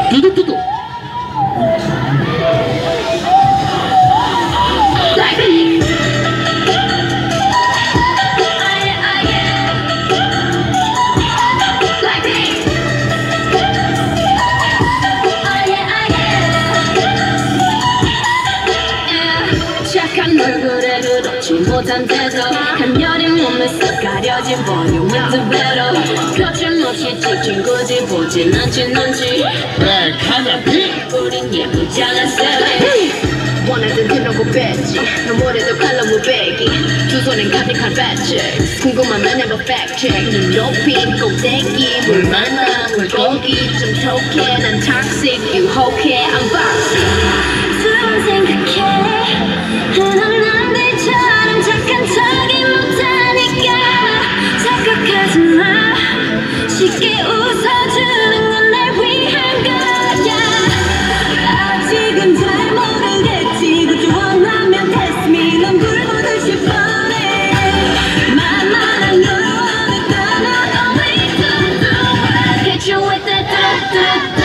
두두두두. 착한 얼굴에 그렇지 못한 태도 간녀린 몸에서 가려진 볼륨은 두 배로 거침없이 찍힌 굳이 보진 않지 넌지 그래 카나피. 우린 예쁘지 않았어 원하던 드러고 뺐지 너무래도 칼로 무배기 두 손엔 가득한 배치 궁금하면 해봐 팩트체크 눈 높이 꼭대기 물 많아 물고기 좀 톡해 난 toxic 유혹해 unboxing 두 번 생각해 넌 남들처럼 착한 척이 못하니까 착각하지 마 쉽게 웃어주는 건 날 위한 거야 아직은 잘 모르겠지 그저 원하면 test me 넌 불보듯이 뻔해 만만한 걸 원했다면 always do it hit you with that do-do-do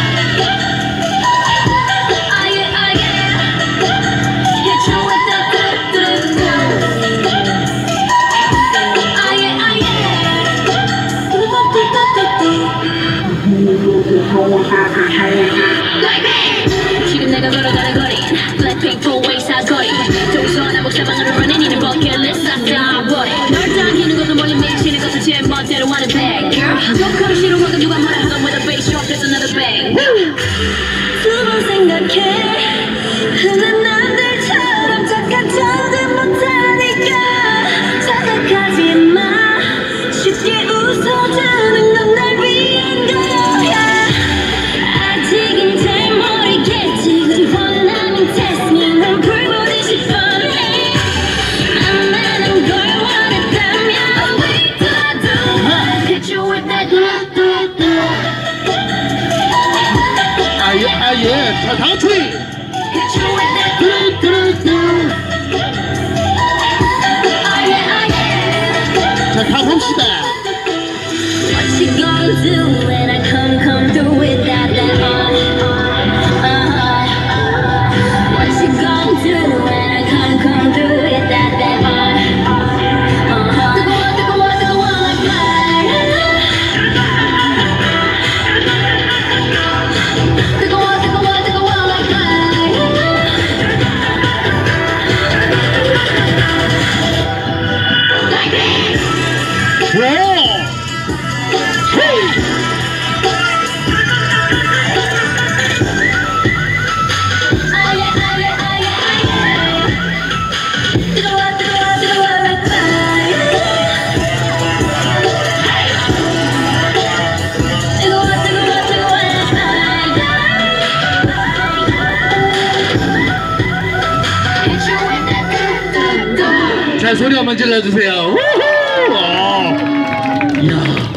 지금 내가 걸어가는 거리 블랙핑크 포웨이 사거리 동서나 목사방으로 running 이는 버킷리스트 싹다 버리 널 당기는 것도 멀리 미치는 것도 제 멋대로 하는 bad girl 녹화를 싫어하고 누가 뭐라 하던 with a bass drop there's another bang 두 번 생각해 난 남들처럼 착한 척은 못하니까 착각하지 마 쉽게 웃어주는 건 날 위한 거야 아직은 잘 모르겠지 그리 원하면 test me 넌 불보듯이 뻔해 만만한 걸 원했다면 always do it hit you with that do-do-do 아예 자 다같이. hit you with that 두두두두. 자 가봅시다. What you gonna do when I come through without that What you gonna do when I come through without that 뜨거워 뜨거워 like fire 뜨거워 like fire like this 오. 자 소리 한번 질러주세요. 우후! 이야.